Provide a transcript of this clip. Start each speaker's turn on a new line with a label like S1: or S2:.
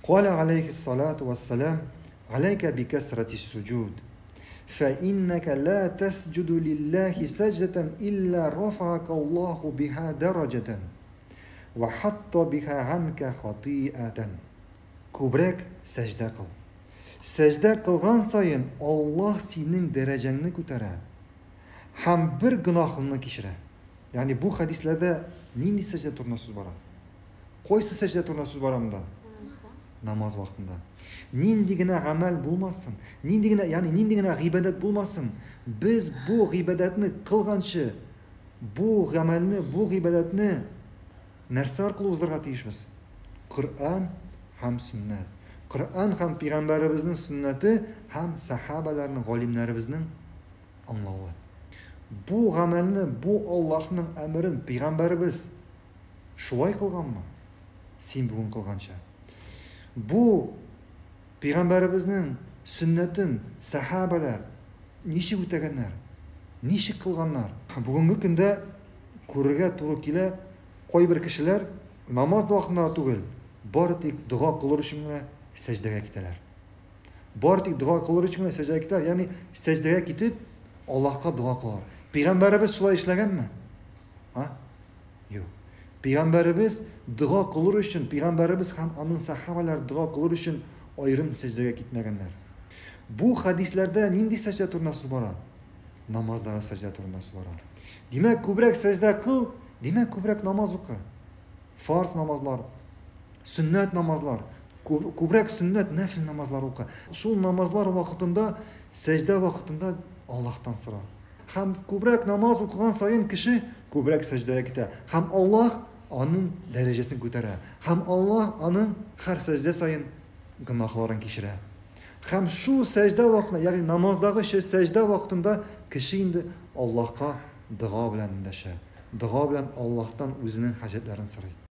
S1: قال عليه الصلاة والسلام عليك بكثرة السجود فإنك لا تسجد لله سجدة إلا رفعك الله بها درجة وحط بها عنك خطيئة. Ko'proq sajda qil. Sajda qilgan sayin Alloh sening darajangni ko'taradi. Ham bir gunohingni kechiradi. Ya'ni bu hadislarda nindi sajda turnasiz boradi. Qo'ysi sajda turnasiz boramda? Namoz vaqtida. Nindigina amal bo'lmasin, nindigina g'ibodat bo'lmasin. Biz bu g'ibodatni qilgancha bu amalni, bu g'ibodatni narsa orqali o'zgartirishga tegishmiz. Qur'on ham sunnat. Qur'on ham payg'ambarimizning sunnati, ham sahobalarning, olimlarimizning anlovi. Bu amalni, bu Allohning amrini payg'ambarimiz shulay qilganmi? Sen bugun qilgancha. Bu payg'ambarimizning sunnatin sahobalar nechik o'taganlar, nechik qilganlar. Bugungi kunda ko'rga to'g'ri kela qo'y bir kishilar namoz vaqtida tugul, bortik duo qilish uchun sajdaga ketadilar. Bortik duo qilish uchun sajdaga ketadilar, ya'ni sajdaga ketib Allohga duo qiladilar. Payg'ambarimiz shulay ishlaganmi? Ha? Yo'q. Payg'ambarimiz duo qilish uchun, payg'ambarimiz ham uning sahobalar duo qilish uchun ayrim sajdaga ketmaganlar. Bu hadislarda nindi sajda turnasi bor? Namozdagi sajda turnasi bor. Demak, ko'proq sajda qil, demak ko'proq namoz o'qi. Farz namozlar, sunnat namozlar, ko'proq sunnat nafl namozlar o'qi. Shu namozlar vaqtida, sajda vaqtida Allohdan so'ra. Ham ko'proq namoz o'qigan sayin kishi ko'proq sajdaga ketadi. Ham Alloh uning darajasini ko'taradi. Ham Alloh uning har sajda sayin gunohlarini kechiradi. Ham shu sajda vaqtida, ya'ni namozdagi shu sajda vaqtida kishi endi Allohga duo bilan undashadi. Duo bilan Allohdan o'zining hojatlarini so'raydi.